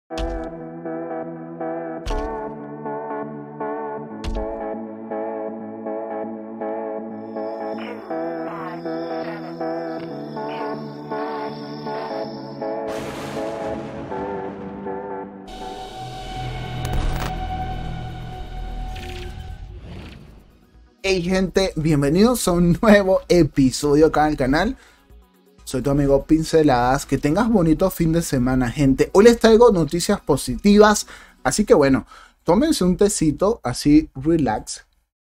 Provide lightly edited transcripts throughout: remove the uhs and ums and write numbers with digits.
Hey gente, bienvenidos a un nuevo episodio acá en el canal. Soy tu amigo Pinceladas. Que tengas bonito fin de semana, gente. Hoy les traigo noticias positivas, así que bueno, tómense un tecito así, relax,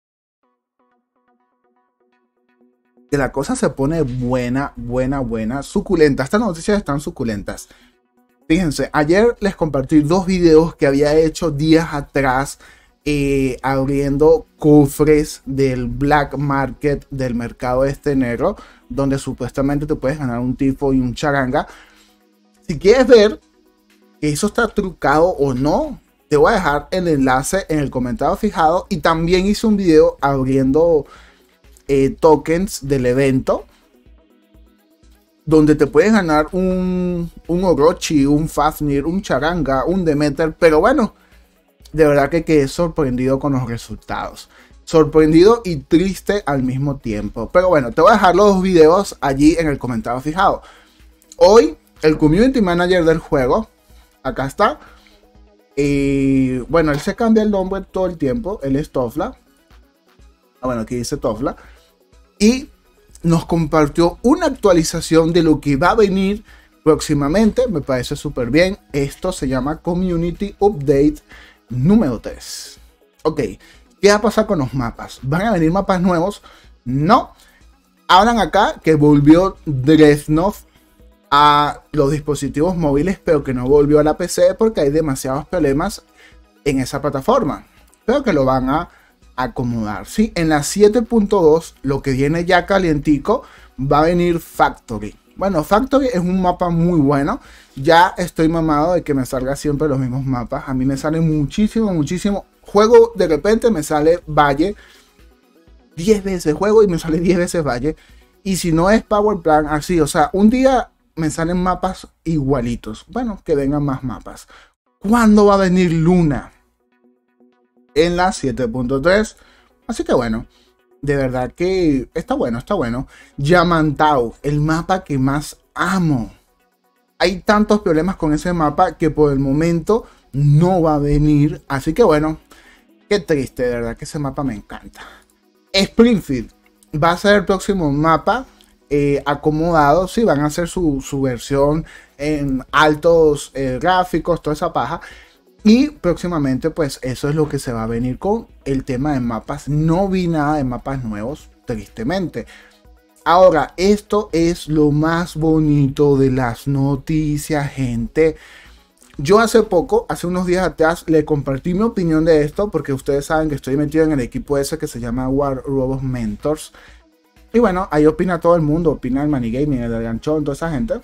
que la cosa se pone buena, suculenta. Estas noticias están suculentas. Fíjense, ayer les compartí dos videos que había hecho días atrás, abriendo cofres del black market, del mercado negro, donde supuestamente te puedes ganar un tifo y un charanga. Si quieres ver que eso está trucado o no, te voy a dejar el enlace en el comentario fijado. Y también hice un video abriendo tokens del evento, donde te puedes ganar un Orochi, un Fafnir, un charanga, un Demeter. Pero bueno, de verdad que quedé sorprendido con los resultados. Sorprendido y triste al mismo tiempo. Pero bueno, te voy a dejar los dos videos allí en el comentario fijado. Hoy, el community manager del juego, acá está. Bueno, él se cambia el nombre todo el tiempo. Él es Tofla. Bueno, aquí dice Tofla. Y nos compartió una actualización de lo que va a venir próximamente. Me parece súper bien. Esto se llama Community Update número 3. Ok, ¿qué va a pasar con los mapas? ¿Van a venir mapas nuevos? No. Hablan acá que volvió Dreadnought a los dispositivos móviles, pero que no volvió a la PC porque hay demasiados problemas en esa plataforma. Pero que lo van a acomodar. Sí, en la 7.2, lo que viene ya calientico, va a venir Factory. Bueno, Factory es un mapa muy bueno. Ya estoy mamado de que me salga siempre los mismos mapas. A mí me sale muchísimo. Juego, de repente me sale Valle 10 veces. Juego y me sale 10 veces Valle. Y si no es Power Plan, así. O sea, un día me salen mapas igualitos. Bueno, que vengan más mapas. ¿Cuándo va a venir Luna? En la 7.3. Así que bueno, de verdad que está bueno, está bueno. Yamantau, el mapa que más amo. Hay tantos problemas con ese mapa que por el momento no va a venir. Así que bueno, qué triste, de verdad que ese mapa me encanta. Springfield va a ser el próximo mapa acomodado. Sí, van a hacer su versión en altos gráficos, toda esa paja. Y próximamente pues eso es lo que se va a venir con el tema de mapas. No vi nada de mapas nuevos, tristemente. Ahora, esto es lo más bonito de las noticias, gente. Yo hace unos días atrás, le compartí mi opinión de esto, porque ustedes saben que estoy metido en el equipo ese que se llama War Robots Mentors. Y bueno, ahí opina todo el mundo, opina el Money Gaming, el Ganchón, toda esa gente.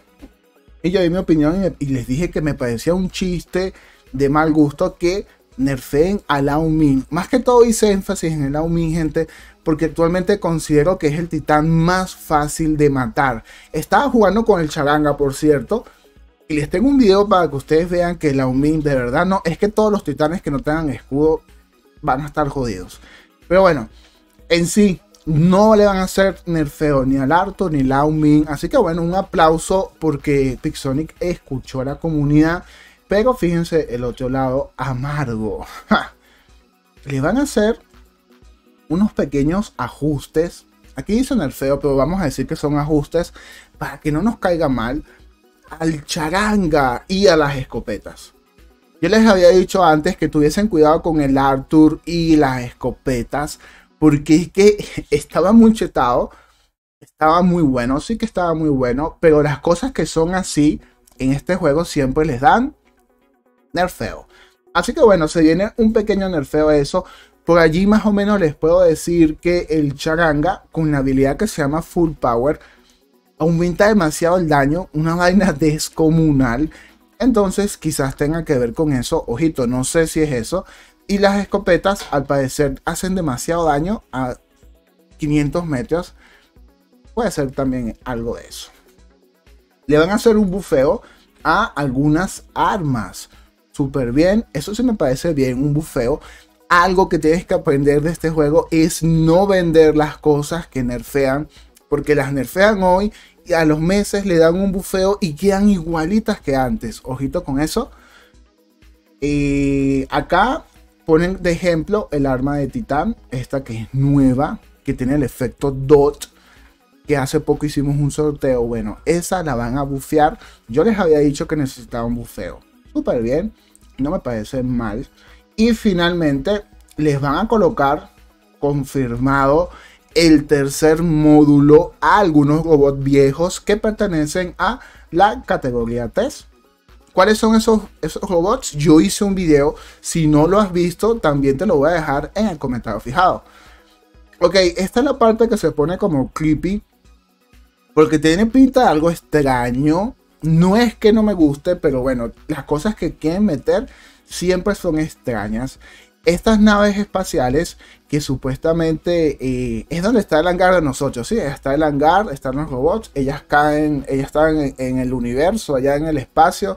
Y yo di mi opinión y les dije que me parecía un chiste de mal gusto que nerfeen a Lao Ming. Más que todo hice énfasis en el Lao Ming, gente, porque actualmente considero que es el titán más fácil de matar. Estaba jugando con el charanga, por cierto, y les tengo un video para que ustedes vean que Lao Ming de verdad no, es que todos los titanes que no tengan escudo van a estar jodidos. Pero bueno, en sí no le van a hacer nerfeo ni al Arthur ni Lao Ming. Así que bueno, un aplauso porque Pixonic escuchó a la comunidad. Pero fíjense el otro lado amargo. ¡Ja! Le van a hacer unos pequeños ajustes. Aquí dice nerfeo, pero vamos a decir que son ajustes para que no nos caiga mal al charanga y a las escopetas. Yo les había dicho antes que tuviesen cuidado con el Arthur y las escopetas, porque es que estaba muy chetado. Estaba muy bueno, sí que estaba muy bueno, pero las cosas que son así en este juego siempre les dan nerfeo. Así que bueno, se viene un pequeño nerfeo a eso. Por allí más o menos les puedo decir que el charanga, con la habilidad que se llama Full Power, aumenta demasiado el daño, una vaina descomunal. Entonces quizás tenga que ver con eso. Ojito, no sé si es eso. Y las escopetas al parecer hacen demasiado daño a 500 metros. Puede ser también algo de eso. Le van a hacer un bufeo a algunas armas. súper bien. Eso sí me parece bien, un bufeo. Algo que tienes que aprender de este juego es no vender las cosas que nerfean, porque las nerfean hoy y a los meses le dan un bufeo y quedan igualitas que antes. Ojito con eso. Y acá ponen de ejemplo el arma de titán, esta que es nueva, que tiene el efecto dot, que hace poco hicimos un sorteo. Bueno, esa la van a bufear. Yo les había dicho que necesitaba un bufeo. Súper bien, no me parece mal. Y finalmente les van a colocar, confirmado, el tercer módulo a algunos robots viejos que pertenecen a la categoría test. ¿Cuáles son esos robots? Yo hice un video. Si no lo has visto, también te lo voy a dejar en el comentario fijado. Ok, esta es la parte que se pone como creepy, porque tiene pinta de algo extraño. No es que no me guste, pero bueno, las cosas que quieren meter siempre son extrañas. Estas naves espaciales que supuestamente es donde está el hangar de nosotros, ¿sí? Está el hangar, están los robots, ellas están en el universo, allá en el espacio.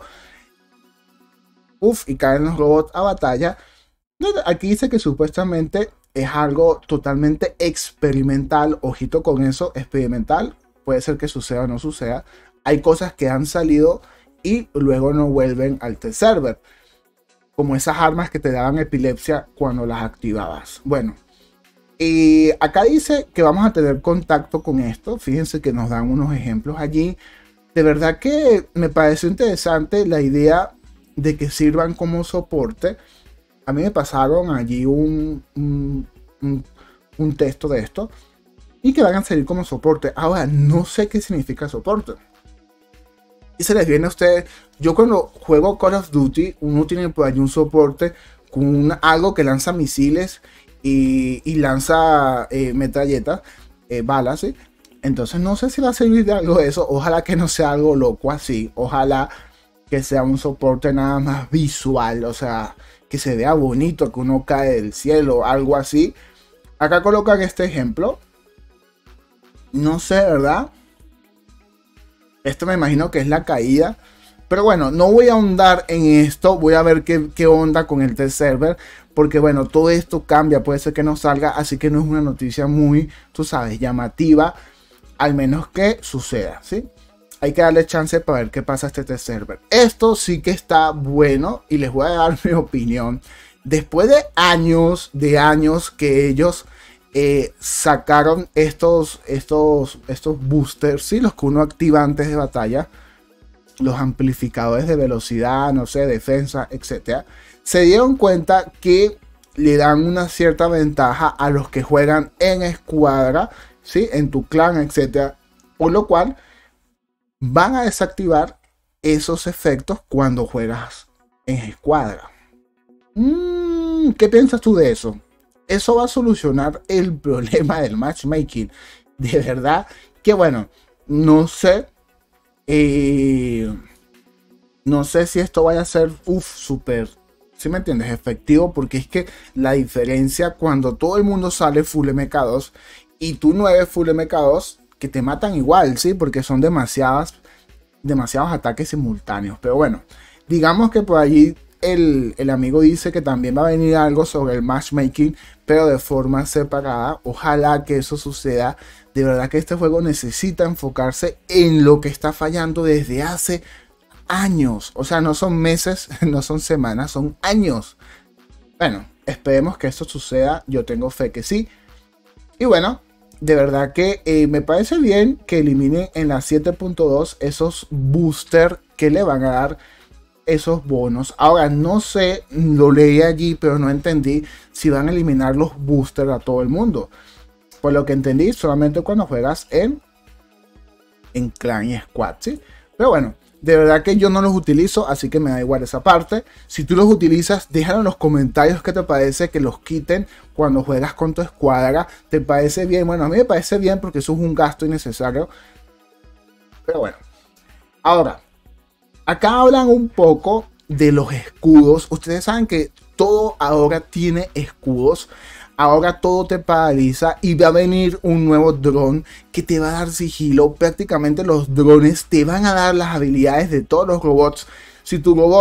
Y caen los robots a batalla. Aquí dice que supuestamente es algo totalmente experimental. Ojito con eso, experimental. Puede ser que suceda o no suceda. Hay cosas que han salido y luego no vuelven al test server, como esas armas que te daban epilepsia cuando las activabas. Bueno, y acá dice que vamos a tener contacto con esto. Fíjense que nos dan unos ejemplos allí. De verdad que me pareció interesante la idea de que sirvan como soporte. A mí me pasaron allí un texto de esto y que van a servir como soporte. Ahora, no sé qué significa soporte. Y se les viene a ustedes. Yo cuando juego Call of Duty, uno tiene por allí un soporte con algo que lanza misiles y lanza metralletas, balas, ¿sí? Entonces no sé si va a servir de algo de eso. Ojalá que no sea algo loco así. Ojalá que sea un soporte nada más visual. O sea, que se vea bonito, que uno cae del cielo, algo así. Acá colocan este ejemplo. No sé, ¿verdad? Esto me imagino que es la caída. Pero bueno, no voy a ahondar en esto. Voy a ver qué onda con el test server. Porque bueno, todo esto cambia. Puede ser que no salga. Así que no es una noticia muy, tú sabes, llamativa. Al menos que suceda, ¿sí? Hay que darle chance para ver qué pasa a este test server. Esto sí que está bueno. Y les voy a dar mi opinión. Después de años que ellos sacaron estos boosters, ¿sí? Los que uno activa antes de batalla, los amplificadores de velocidad, no sé, defensa, etcétera, se dieron cuenta que le dan una cierta ventaja a los que juegan en escuadra, ¿sí? En tu clan, etcétera, por lo cual van a desactivar esos efectos cuando juegas en escuadra. ¿Qué piensas tú de eso? Eso va a solucionar el problema del matchmaking. De verdad que bueno, no sé. No sé si esto vaya a ser súper, ¿sí me entiendes? Efectivo, porque es que la diferencia cuando todo el mundo sale full MK2 y tú 9 full MK2 que te matan igual, ¿sí? Porque son demasiados ataques simultáneos. Pero bueno, digamos que por allí el amigo dice que también va a venir algo sobre el matchmaking, pero de forma separada. Ojalá que eso suceda. De verdad que este juego necesita enfocarse en lo que está fallando desde hace años. O sea, no son meses, no son semanas, son años. Bueno, esperemos que esto suceda. Yo tengo fe que sí. Y bueno, de verdad que me parece bien que eliminen en la 7.2 esos boosters que le van a dar esos bonos. Ahora no sé, lo leí allí pero no entendí si van a eliminar los boosters a todo el mundo. Por lo que entendí, solamente cuando juegas en clan y squad, ¿sí? Pero bueno, de verdad que yo no los utilizo, así que me da igual esa parte. Si tú los utilizas, déjalo en los comentarios qué te parece que los quiten cuando juegas con tu escuadra. ¿Te parece bien? Bueno, a mí me parece bien porque eso es un gasto innecesario. Pero bueno, ahora acá hablan un poco de los escudos. Ustedes saben que todo ahora tiene escudos. Ahora todo te paraliza y va a venir un nuevo dron que te va a dar sigilo. Prácticamente los drones te van a dar las habilidades de todos los robots. Si tu robot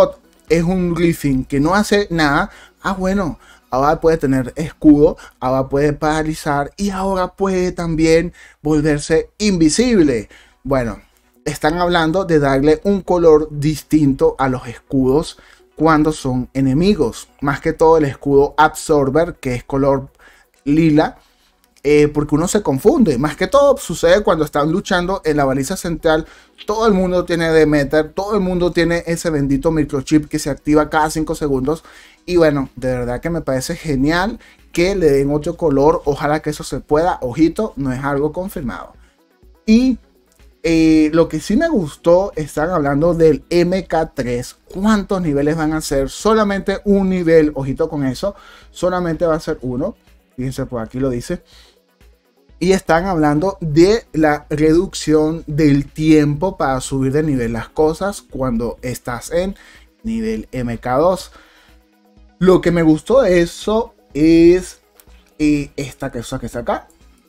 es un Griffin que no hace nada, bueno, ahora puede tener escudo, ahora puede paralizar y ahora puede también volverse invisible. Bueno, están hablando de darle un color distinto a los escudos cuando son enemigos. Más que todo el escudo Absorber, que es color lila, porque uno se confunde. Más que todo sucede cuando están luchando en la baliza central. Todo el mundo tiene Demeter, todo el mundo tiene ese bendito microchip que se activa cada 5 segundos. Y bueno, de verdad que me parece genial que le den otro color. Ojalá que eso se pueda. Ojito, no es algo confirmado. Y lo que sí me gustó, están hablando del MK3. ¿Cuántos niveles van a ser? Solamente un nivel. Ojito con eso. Solamente va a ser uno. Fíjense, por aquí lo dice. Y están hablando de la reducción del tiempo para subir de nivel las cosas cuando estás en nivel MK2. Lo que me gustó de eso es esta cosa que está acá.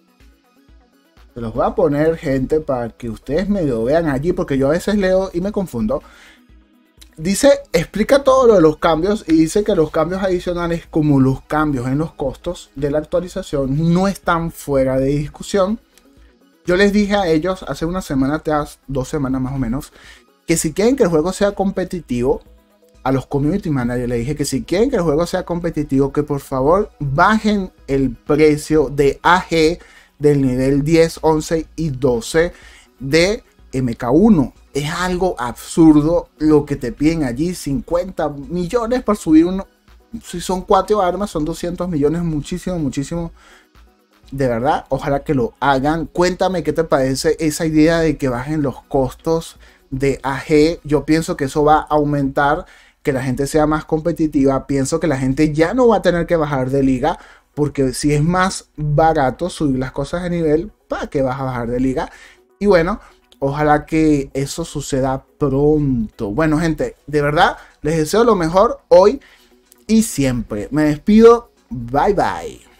Se los voy a poner, gente, para que ustedes me lo vean allí, porque yo a veces leo y me confundo. Dice, explica todo lo de los cambios y dice que los cambios adicionales, como los cambios en los costos de la actualización, no están fuera de discusión. Yo les dije a ellos hace una semana, 2 semanas más o menos, que si quieren que el juego sea competitivo, a los community managers les dije que si quieren que el juego sea competitivo, que por favor bajen el precio de AG del nivel 10, 11 y 12 de MK1. Es algo absurdo lo que te piden allí, 50 millones para subir uno. Si son 4 armas, son 200 millones, muchísimo, muchísimo. De verdad, ojalá que lo hagan. Cuéntame qué te parece esa idea de que bajen los costos de AG. Yo pienso que eso va a aumentar, que la gente sea más competitiva. Pienso que la gente ya no va a tener que bajar de liga, porque si es más barato subir las cosas de nivel, ¿para qué vas a bajar de liga? Y bueno, ojalá que eso suceda pronto. Bueno, gente, de verdad, les deseo lo mejor hoy y siempre. Me despido. Bye, bye.